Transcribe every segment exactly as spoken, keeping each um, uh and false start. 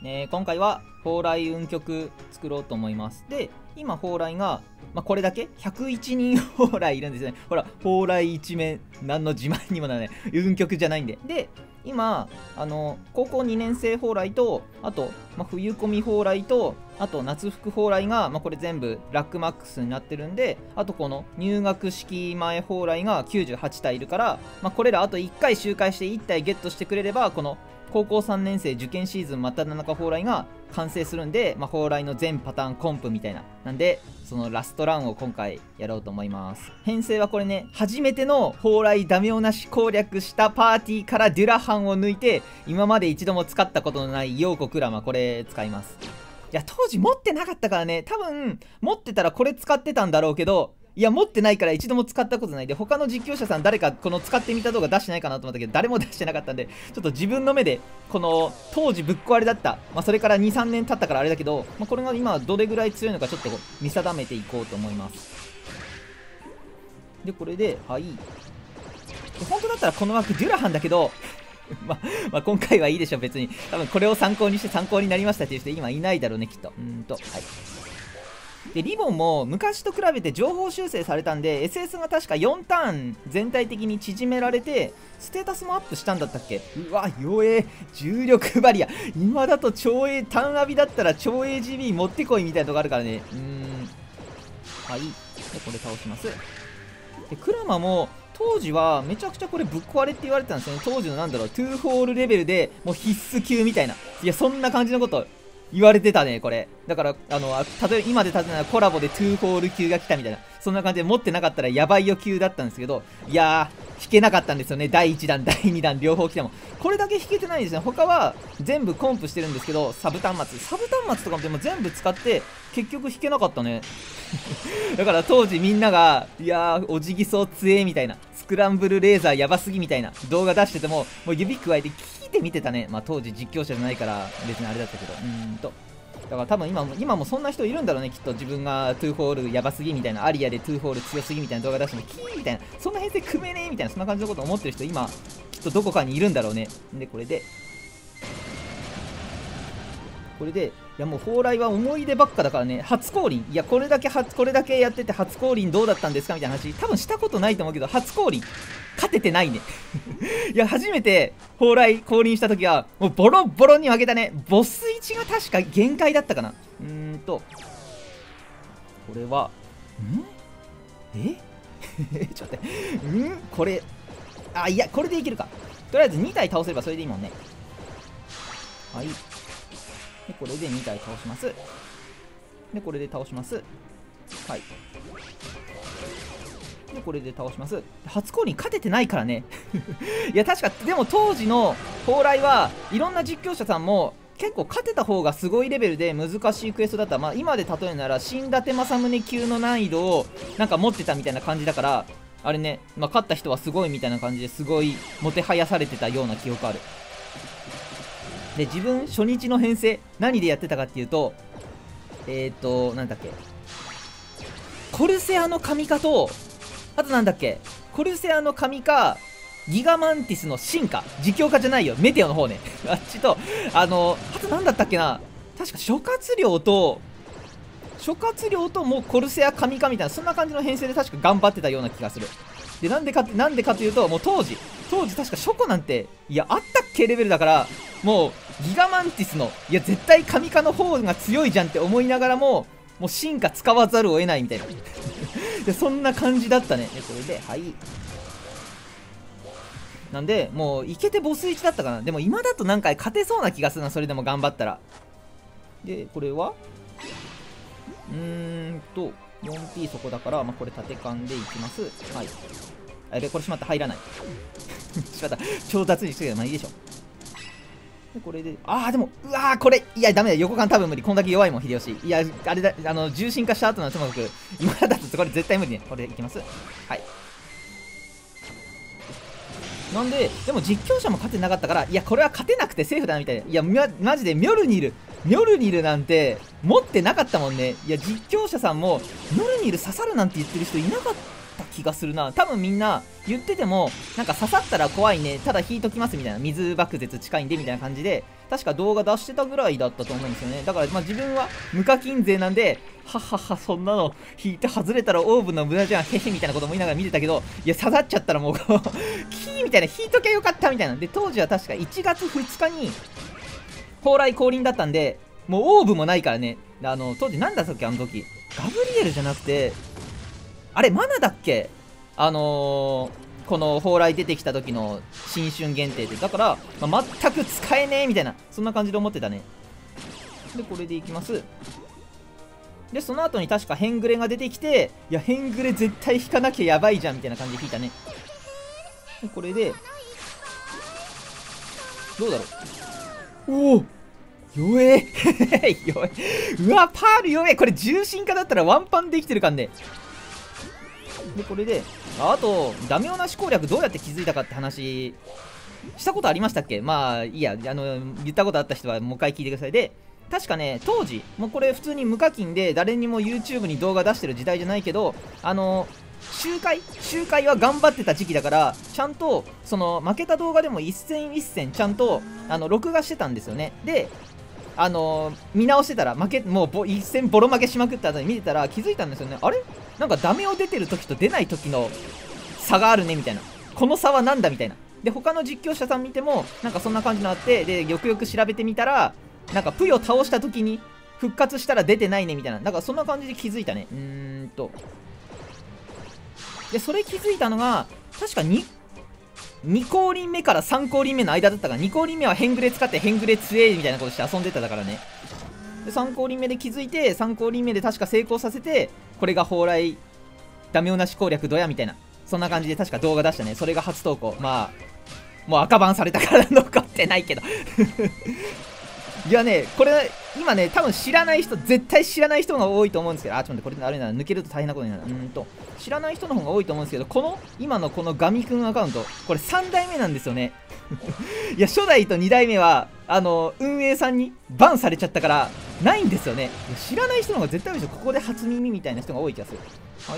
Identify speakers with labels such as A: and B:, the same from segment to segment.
A: えー、今回は蓬莱運曲作ろうと思います。で、今蓬莱が、まあ、これだけひゃくいちにん蓬莱いるんですね。ほら、蓬莱一面、何の自慢にもならない。運曲じゃないんで。で、今、あの、高校にねん生蓬莱と、あと、まあ、冬込み蓬莱と、あと夏服蓬莱が、まあ、これ全部ラックマックスになってるんで、あとこの入学式前蓬莱がきゅうじゅうはち体いるから、まあ、これらあといっかい周回していち体ゲットしてくれれば、この高校さんねん生受験シーズン真っ只中蓬莱が完成するんで、まあ、蓬莱の全パターンコンプみたいな。なんで、そのラストランを今回やろうと思います。編成はこれね、初めての蓬莱ダメ押なし攻略したパーティーからデュラハンを抜いて、今まで一度も使ったことのないヨーコクラマ、これ使います。いや、当時持ってなかったからね、多分、持ってたらこれ使ってたんだろうけど、いや、持ってないから一度も使ったことないで、他の実況者さん誰かこの使ってみた動画出してないかなと思ったけど、誰も出してなかったんで、ちょっと自分の目で、この、当時ぶっ壊れだった、まあ、それからに、さんねん経ったからあれだけど、まあ、これが今どれぐらい強いのかちょっと見定めていこうと思います。で、これで、はい。本当だったらこの枠デュラハンだけど、まあ、まあ今回はいいでしょ、別に。多分これを参考にして参考になりましたっていう人今いないだろうね、きっと。うーんと、はい。で、リボンも昔と比べて情報修正されたんで、エスエス が確かよんターン全体的に縮められて、ステータスもアップしたんだったっけ。うわ、弱え、重力バリア。今だと超 A、ターンアビだったら超 エージービー 持ってこいみたいなとこあるからね。うーん。はい。で、これ倒します。で、クラマも、当時はめちゃくちゃこれぶっ壊れって言われてたんですよね。当時のなんだろう、トゥーホールレベルでもう必須級みたいな。いや、そんな感じのこと言われてたね、これ。だから、あの、例えば今で例えばコラボでトゥーホール級が来たみたいな。そんな感じで持ってなかったらやばいよ級だったんですけど、いやー、引けなかったんですよね。だいいちだん、だいにだん両方来ても。これだけ引けてないんですね。他は全部コンプしてるんですけど、サブ端末。サブ端末とかもでも全部使って、結局引けなかったね。だから当時みんなが、いやー、おじぎそう強えみたいな、スクランブルレーザーやばすぎみたいな動画出してても、もう指くわえて聞いて見てたね。まあ当時実況者じゃないから別にあれだったけど。うーんと。だから多分今も、今もそんな人いるんだろうね、きっと。自分がトゥーホールやばすぎみたいな、アリアでトゥーホール強すぎみたいな動画出しても、キーみたいな、そんな編成組めねえみたいな、そんな感じのこと思ってる人、今、きっとどこかにいるんだろうね。で、これで、これで、いやもう蓬莱は思い出ばっかだからね、初降臨、いやこれだけ初これだけやってて初降臨どうだったんですかみたいな話、多分したことないと思うけど、初降臨、勝ててないね。いや、初めて蓬莱降臨した時は、もうボロボロに負けたね。ボスいちが確か限界だったかな。うーんと、これは、んえちょっと待って、んこれ、あ、いや、これでいけるか。とりあえずに体倒せればそれでいいもんね。はい。で、これでに体倒します。で、これで倒します。はい。で、これで倒します。初降臨勝ててないからね。いや、確か、でも当時の蓬莱はいろんな実況者さんも結構勝てた方がすごいレベルで難しいクエストだった。まあ、今で例えるなら、新伊達政宗級の難易度をなんか持ってたみたいな感じだから、あれね、まあ、勝った人はすごいみたいな感じですごいもてはやされてたような記憶ある。で、自分初日の編成何でやってたかっていうと、えっ、ー、となんだっけ、コルセアの神化と、あとなんだっけ、コルセアの神化、ギガマンティスの進化、実況化じゃないよ、メテオの方ね。あっちと、あのあとなんだったっけな、確か諸葛亮と諸葛亮ともうコルセア神化みたいな、そんな感じの編成で確か頑張ってたような気がする。で、なんでかって、なんでかというと、もう当時、当時確かショコなんて、いや、あったっけレベルだから、もう、ギガマンティスの、いや、絶対神化の方が強いじゃんって思いながらも、もう進化使わざるを得ないみたいな。で、そんな感じだったね。で、これで、はい。なんで、もう、いけてボスいちだったかな。でも、今だとなんか勝てそうな気がするな、それでも頑張ったら。で、これはうーんと、よんピー そこだから、まあ、これ縦勘でいきます。はい。あれ、これしまった、入らない。しまった、超雑にしてるけど、まあいいでしょ。で、これで、あー、でも、うわー、これ、いや、ダメだ、横勘多分無理。こんだけ弱いもん、秀吉。いや、あれだ、あの、重心化した後のともかく、今だとこれ絶対無理ね。これでいきます。はい。なんで、でも実況者も勝てなかったから、いや、これは勝てなくてセーフだなみたいな。いや、ま、マジでミョルニル、ミョルニルなんて持ってなかったもんね。いや、実況者さんも、ミョルニル刺さるなんて言ってる人いなかった気がするな。多分みんな言ってても、なんか刺さったら怖いね、ただ引いときますみたいな、水爆絶近いんでみたいな感じで、多分確か動画出してたぐらいだったと思うんですよね。だからまあ自分は無課金税なんで、はっはっは、そんなの引いて外れたらオーブンの無駄じゃん、へへみたいなことも言いながら見てたけど、いや、刺さっちゃったらもうキーみたいな、引いときゃよかったみたいな。で、当時は確かいちがつふつかに蓬莱降臨だったんで、もうオーブもないからね。あの当時なんだったっけ、あの時ガブリエルじゃなくて、あれマナだっけ、あのー、この蓬莱出てきた時の新春限定で、だから、まあ、全く使えねえみたいな、そんな感じで思ってたね。でこれでいきます。でその後に確かヘングレが出てきて、いやヘングレ絶対引かなきゃやばいじゃんみたいな感じで引いたね。でこれでどうだろう、おお弱え弱え、うわパール弱え、これ重心化だったらワンパンできてるかんね。でこれで あ, あとダメオなし攻略どうやって気づいたかって話したことありましたっけ。まあいいや、あの言ったことあった人はもう一回聞いてください。で確かね、当時もうこれ普通に無課金で誰にも YouTube に動画出してる時代じゃないけど、あの周回周回は頑張ってた時期だから、ちゃんとその負けた動画でも一戦一戦ちゃんとあの録画してたんですよね。であのー、見直してたら負け、もう一戦ボロ負けしまくった後に見てたら気づいたんですよね。あれなんかダメを出てる時と出ない時の差があるねみたいな、この差はなんだみたいな。で他の実況者さん見てもなんかそんな感じのあって、でよくよく調べてみたらなんかプヨ倒した時に復活したら出てないねみたいな、なんかそんな感じで気づいたね。うーんとでそれ気づいたのが確かにに降臨目からさん降臨目の間だったから、に降臨目はヘングレ使ってヘングレ強えみたいなことして遊んでただからね。でさん降臨目で気づいて、さん降臨目で確か成功させて、これが蓬莱ダメオなし攻略どやみたいな、そんな感じで確か動画出したね。それが初投稿。まあもう赤バンされたから残ってないけどいやね、これ今ね多分知らない人、絶対知らない人が多いと思うんですけど、あちょっと待って、これあれな、抜けると大変なことになる。うーんと知らない人の方が多いと思うんですけど、この今のこのガミくんアカウント、これさん代目なんですよねいや初代とに代目はあの運営さんにバンされちゃったからないんですよね。いや知らない人の方が絶対多いでしょ。ここで初耳みたいな人が多い気がする。はい、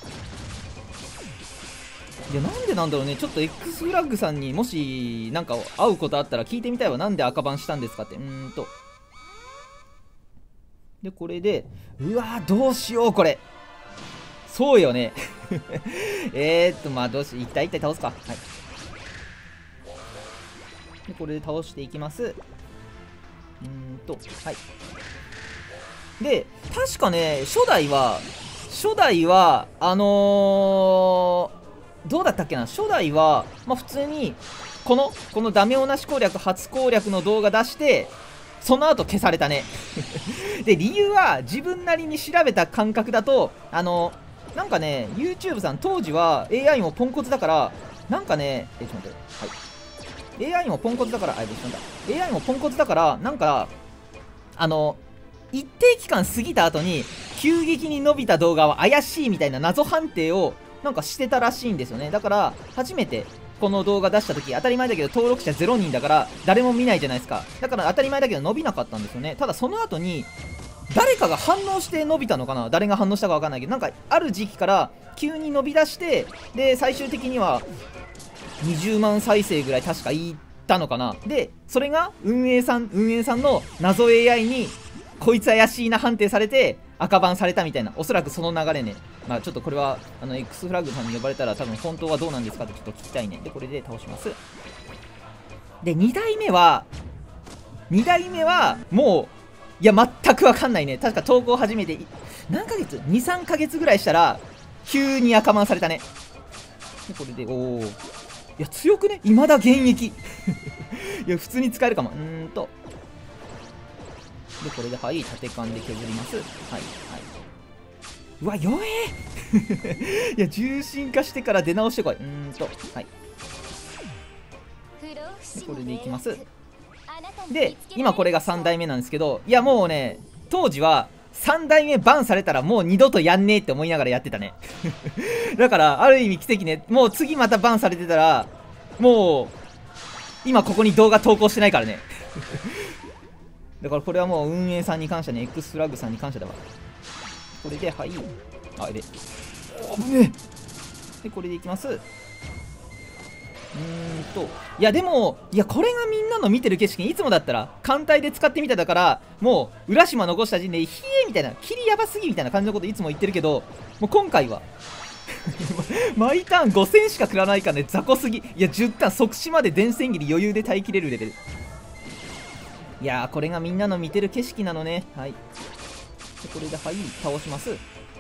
A: いやなんでなんだろうね。ちょっと X フラッグさんにもしなんか会うことあったら聞いてみたいわ。なんで赤バンしたんですかって。うーんとでこれでうわーどうしようこれ。そうよねえーっとまあどうし一体一体倒すか。はいでこれで倒していきます。うーんとはいで確かね初代は初代はあのー、どうだったっけな。初代はまあ普通にこのこのダメオなし攻略初攻略の動画出して、その後消されたねで理由は自分なりに調べた感覚だと、あのなんかね YouTube さん当時は エーアイ もポンコツだから、なんかねえちょっと待って、はい、エーアイ もポンコツだからあれどうしたんだ エーアイ もポンコツだからなんかあの一定期間過ぎた後に急激に伸びた動画は怪しいみたいな謎判定をなんかしてたらしいんですよね。だから初めてこの動画出した時当たり前だけど登録者ゼロにんだから誰も見ないじゃないですか。だから当たり前だけど伸びなかったんですよね。ただその後に誰かが反応して伸びたのかな、誰が反応したか分かんないけど、なんかある時期から急に伸び出して、で最終的にはにじゅうまん再生ぐらい確かいったのかな。でそれが運営さん運営さんの謎 エーアイ にこいつ怪しいな判定されて赤バンされたみたいな、おそらくその流れね。まあちょっとこれはあの X フラッグさんに呼ばれたら多分本当はどうなんですかってちょっと聞きたいね。でこれで倒します。でに代目はに代目はもういや全く分かんないね。確か投稿始めて何ヶ月 にさんかげつぐらいしたら急に赤バンされたね。でこれでおおいや強くね、未だ現役いや普通に使えるかも。うーんとでこれではい縦勘で削ります。はいはいうわ弱えいや重心化してから出直してこい。うーんとはいでこれでいきます。で今これがさん代目なんですけど、いやもうね当時はさん代目バンされたらもう二度とやんねえって思いながらやってたねだからある意味奇跡ね。もう次またバンされてたらもう今ここに動画投稿してないからねだからこれはもう運営さんに感謝ね。 X フラッグさんに感謝だわ。これではいあれでお危ねえでこれでいきます。うーんといやでもいやこれがみんなの見てる景色、いつもだったら艦隊で使ってみただからもう浦島残した時点でひえみたいな、キリヤバすぎみたいな感じのこといつも言ってるけど、もう今回は毎ターンごせんしか食らないからね、雑魚すぎ。いやじゅうターン即死まで電線切り余裕で耐えきれるレベル。いやーこれがみんなの見てる景色なのね。はい、でこれではい倒します。う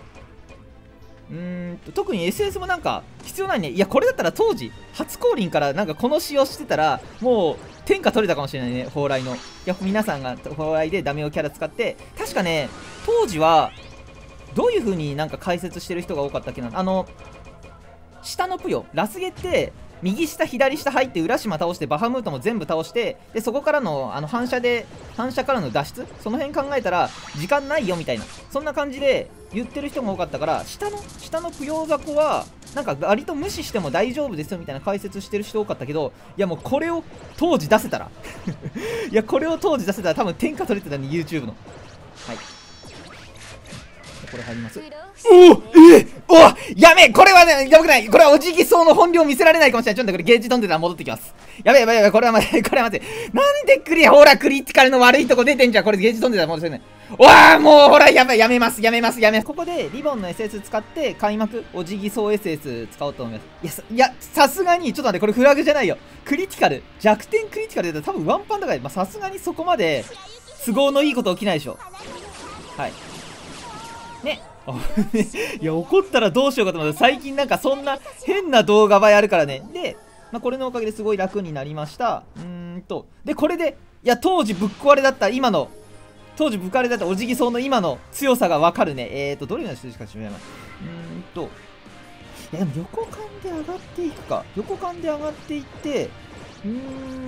A: ーんと特に エスエス もなんか必要ないね。いやこれだったら当時初降臨からなんかこの使用してたらもう天下取れたかもしれないね、蓬莱の。いや皆さんが蓬莱でダメをキャラ使って、確かね当時はどういう風になんか解説してる人が多かったっけな。あの下のプヨラスゲって右下左下入って浦島倒してバハムートも全部倒して、でそこからのあの反射で反射からの脱出、その辺考えたら時間ないよみたいな、そんな感じで言ってる人も多かったから、下の下のプヨ雑魚はなんか割と無視しても大丈夫ですよみたいな解説してる人多かったけど、いやもうこれを当時出せたらいやこれを当時出せたら多分天下取れてたね YouTube の。はい、これ入ります。おおえおやべえ、これはねやばくない。これはおじぎそうの本領見せられないかもしれない。ちょっとこれゲージ飛んでたら戻ってきます。やべえやべえやべえ、これは待てこれは待て、なんでクリアほらクリティカルの悪いとこ出てんじゃん。これゲージ飛んでたら戻せない。わあもうほらやばい、やめますやめますやめます。ここでリボンの エスエス 使って開幕おじぎそう エスエス 使おうと思います。いやいやさすがにちょっと待って、これフラグじゃないよ。クリティカル弱点クリティカルだったら多分ワンパンだから、さすがにそこまで都合のいいこと起きないでしょ。はいねいや怒ったらどうしようかと思った。最近なんかそんな変な動画映えあるからね。で、まあ、これのおかげですごい楽になりました。うーんとでこれでいや当時ぶっ壊れだった今の当時ぶっ壊れだったおじぎそうの今の強さがわかるね。えーとどれが数字か知らない。うーんといやでも横間で上がっていくか、横間で上がっていってうーん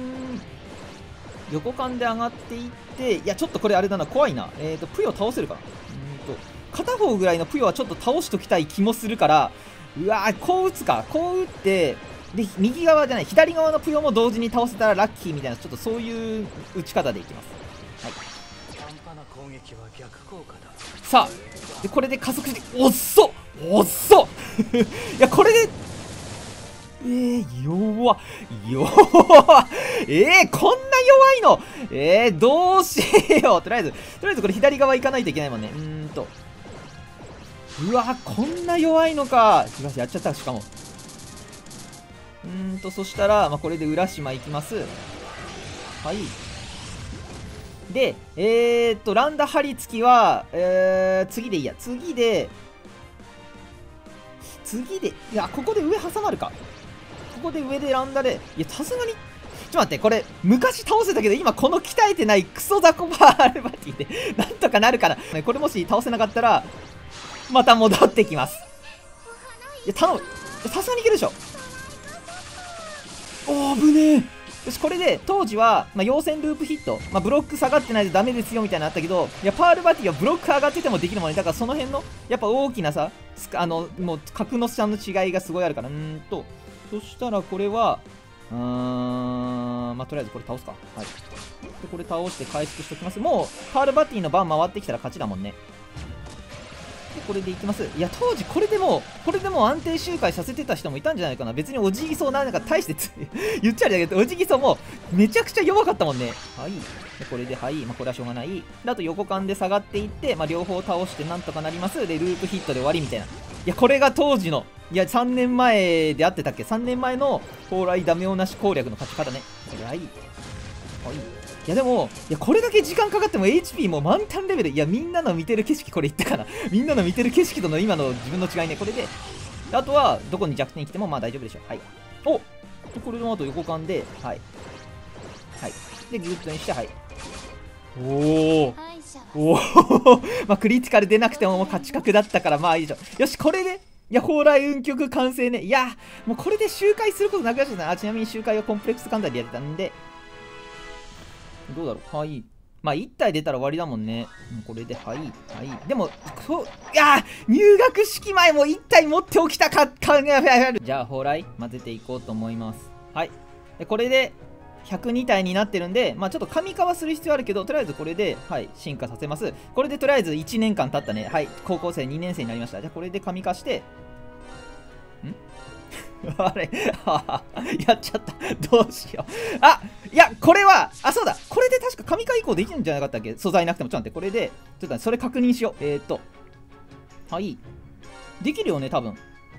A: 横間で上がっていって、いやちょっとこれあれだな、怖いな。えーとプヨ倒せるかな。うーんと片方ぐらいのプヨはちょっと倒しときたい気もするから、うわーこう打つか、こう打ってで右側じゃない左側のプヨも同時に倒せたらラッキーみたいな、ちょっとそういう打ち方でいきます。はい、さあでこれで加速しておっそおっそいやこれでえー、弱っ弱っえー、こんな弱いのえー、どうしよう。とりあえずとりあえずこれ左側行かないといけないもんね。うーんとうわこんな弱いのか。しかしやっちゃった。しかもうーんとそしたら、まあ、これで浦島行きます。はいでえー、っとランダ張り付きは、えー、次でいいや。次で次でいやここで上挟まるか。ここで上でランダでいやさすがにちょっと待って、これ昔倒せたけど今この鍛えてないクソザコバーアルバティでなんとかなるかな。これもし倒せなかったらまた戻ってきます。いや頼む、さすがにいけるでしょ。おー危ねえ。よしこれで当時は、まあ、陽線ループヒット、まあ、ブロック下がってないとダメですよみたいなのあったけど、いやパールバティはブロック上がっててもできるもんね。だからその辺のやっぱ大きなさあのもう格の差の違いがすごいあるから。うーんとそしたらこれはうーんまあとりあえずこれ倒すか。はいでこれ倒して回復しておきます。もうパールバティの番回ってきたら勝ちだもんね。でこれでいきます。いや当時これでもこれでも安定周回させてた人もいたんじゃないかな。別におじぎそうなんか大して言っちゃうんだけど、おじぎそうもめちゃくちゃ弱かったもんね。はいでこれではい、まあ、これはしょうがない。であと横間で下がっていって、まあ、両方倒してなんとかなります。でループヒットで終わりみたいな。いやこれが当時のいやさんねんまえであってたっけ、さんねんまえの蓬莱ダメ男なし攻略の勝ち方ね。はいはいいやでもいやこれだけ時間かかっても エイチピー も満タンレベル。いやみんなの見てる景色これ言ったかなみんなの見てる景色との今の自分の違いね。これであとはどこに弱点来てもまあ大丈夫でしょう。はいおこれの後横間ではいはいでギュッとにしてはいおおおおまあクリティカル出なくてももう勝ち確だったからまあいいでしょ。よしこれでいや蓬莱運曲完成ね。いやもうこれで周回することなくなっちゃったな。ちなみに周回はコンプレックス艦隊でやってたんでどうだろう。はいまあいち体出たら終わりだもんね。これではいはいでもこいや入学式前もいち体持っておきたかったじゃあ蓬莱混ぜていこうと思います。はいでこれでひゃくに体になってるんで、まあちょっと神化はする必要あるけどとりあえずこれではい進化させます。これでとりあえずいちねんかん経ったね。はい高校生にねん生になりました。じゃあこれで神化してんあれやっちゃった。どうしよう。あ、いや、これは、あ、そうだ。これで確か神回移行できるんじゃなかったっけ？素材なくても。ちょっと待って、これで、ちょっと待って、それ確認しよう。えーっと。はい。できるよね、多分。ん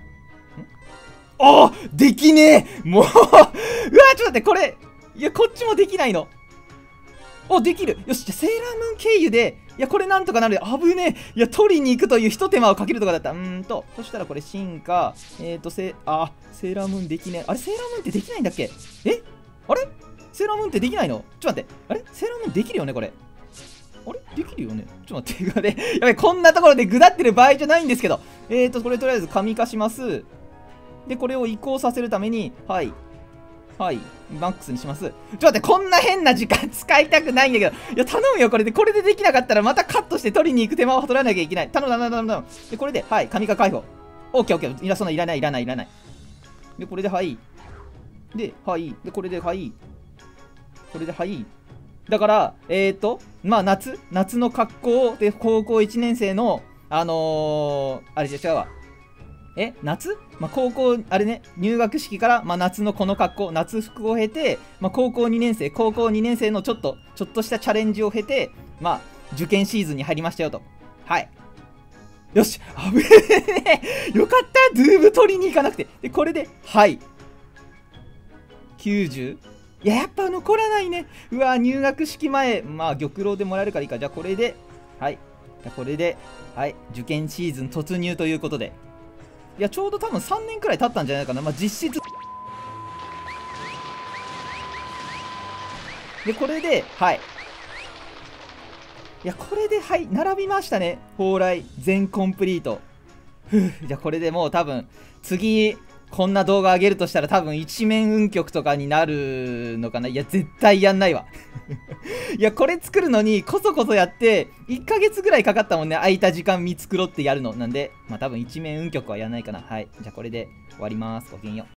A: あーできねえもううわーちょっと待って、これ。いや、こっちもできないの。お、できる。よし、じゃあセーラームーン経由で、いや、これなんとかなる。危ねえ。いや、取りに行くという一手間をかけるとかだった。うーんと、そしたらこれ進化。えーと、せ、あ、セーラームーンできねえ。あれ、セーラームーンってできないんだっけ？えあれセーラームーンってできないの？ちょっと待って。あれセーラームーンできるよね、これ。あれできるよね。ちょっと待って。やばい、こんなところでぐだってる場合じゃないんですけど。えーと、これとりあえず紙化します。で、これを移行させるために、はい。はい。マックスにします。ちょっと待って、こんな変な時間使いたくないんだけど。いや、頼むよ、これで。これでできなかったらまたカットして取りに行く手間を取らなきゃいけない。頼む、頼む、頼む、頼む。で、これで、はい。紙化解放。オッケー、オッケー。いら、そんな、いらない、いらない、いらない。で、これで、はい。で、はい。で、これで、はい。これで、はい。だから、えーと、まあ、夏夏の格好で、高校いちねん生の、あのー、あれじゃ違うわ。え夏、まあ、高校あれね入学式から、まあ、夏のこの格好夏服を経て、まあ、高校にねん生高校にねん生のちょっとちょっとしたチャレンジを経て、まあ、受験シーズンに入りましたよと。はいよし危ねえよかったドゥーム取りに行かなくて。でこれではいきゅうじゅういややっぱ残らないね。うわ入学式前まあ玉露でもらえるからいいか。じゃあこれではいじゃあこれではい受験シーズン突入ということで。いやちょうど多分さんねんくらい経ったんじゃないかな。まあ実質でこれではいいやこれではい並びましたね。蓬莱全コンプリート。ふうじゃあこれでもう多分次こんな動画上げるとしたら多分一面運曲とかになるのかな。いや絶対やんないわいやこれ作るのにこそこそやっていっかげつぐらいかかったもんね。空いた時間見繕ってやるのなんで、まあ多分一面運曲はやらないかな。はいじゃあこれで終わります。ごきげんよう。